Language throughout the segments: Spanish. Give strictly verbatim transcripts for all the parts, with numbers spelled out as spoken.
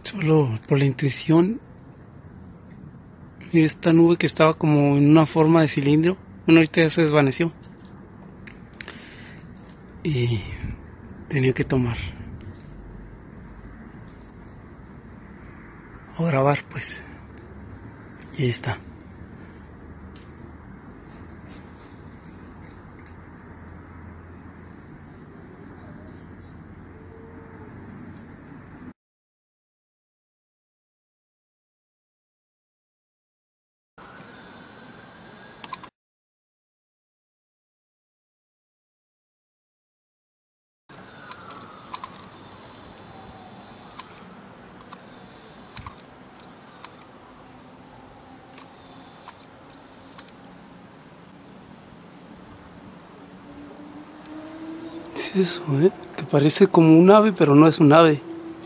Solo por la intuición. Y esta nube que estaba como en una forma de cilindro, bueno, ahorita ya se desvaneció. Y tenía que tomar o grabar, pues. Y ahí está. ¿Qué es eso, eh? Que parece como un ave, pero no es un ave.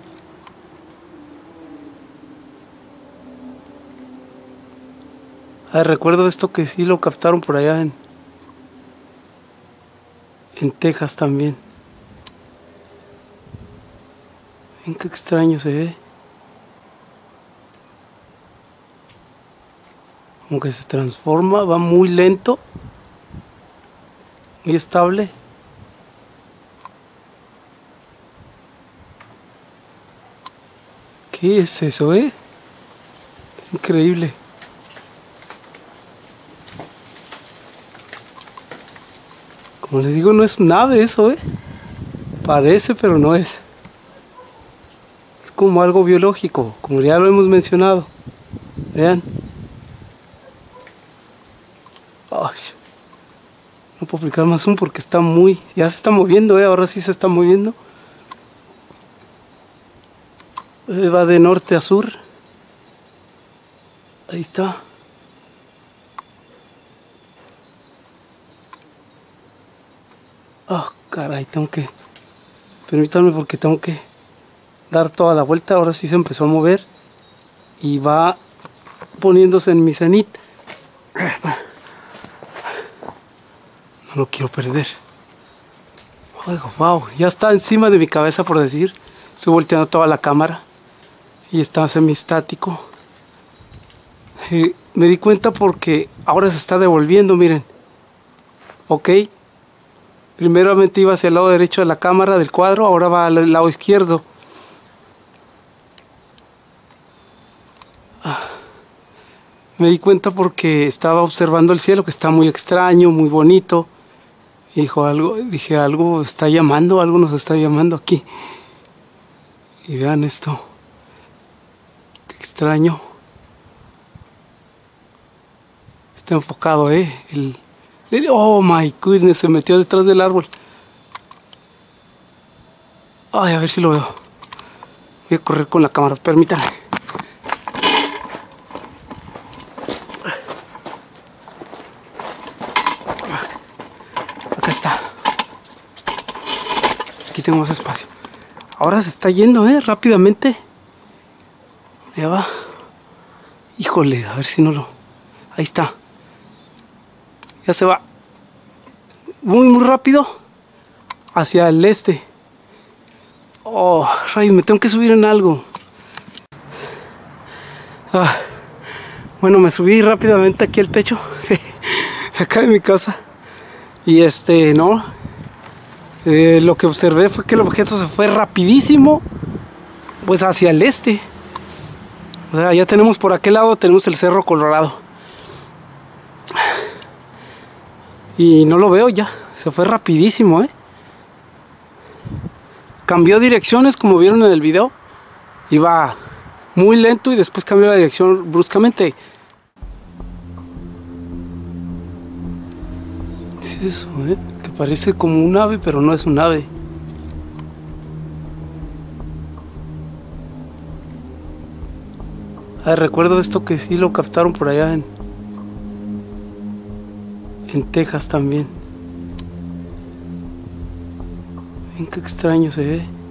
Ah, recuerdo esto que sí lo captaron por allá en, en Texas también. Ven qué extraño se ve. Como que se transforma, va muy lento, muy estable. ¿Qué es eso, eh? Increíble. Como les digo, no es un ave eso, eh. Parece, pero no es. Es como algo biológico, como ya lo hemos mencionado. Vean. Ay, no puedo aplicar más zoom porque está muy... Ya se está moviendo, eh. Ahora sí se está moviendo. Eh, va de norte a sur. Ahí está. Oh, caray, tengo que... Permítanme porque tengo que dar toda la vuelta. Ahora sí se empezó a mover. Y va poniéndose en mi cenit. No lo quiero perder. Ay, wow, ya está encima de mi cabeza, por decir. Estoy volteando toda la cámara. Y está semiestático. Eh, me di cuenta porque ahora se está devolviendo, miren. Ok. Primeramente iba hacia el lado derecho de la cámara del cuadro, ahora va al lado izquierdo. Ah. Me di cuenta porque estaba observando el cielo, que está muy extraño, muy bonito. Y dijo algo, dije, algo está llamando, algo nos está llamando aquí. Y vean esto. Qué extraño. Está enfocado, eh. El, el, oh my goodness, se metió detrás del árbol. Ay, a ver si lo veo. Voy a correr con la cámara, permítanme. Acá está. Aquí tengo más espacio. Ahora se está yendo, eh, rápidamente. Ya va. Híjole, a ver si no lo... Ahí está. Ya se va. Muy, muy rápido. Hacia el este. Oh, rayos, me tengo que subir en algo. Ah, bueno, me subí rápidamente aquí al techo. Acá de mi casa. Y este, no. Eh, lo que observé fue que el objeto se fue rapidísimo. Pues hacia el este. O sea, ya tenemos por aquel lado, tenemos el Cerro Colorado. Y no lo veo ya. Se fue rapidísimo, eh. Cambió direcciones, como vieron en el video. Iba muy lento y después cambió la dirección bruscamente. ¿Qué es eso, eh? Que parece como un ave, pero no es un ave. Ah, recuerdo esto que sí lo captaron por allá en, en Texas también. Ven qué extraño se ve.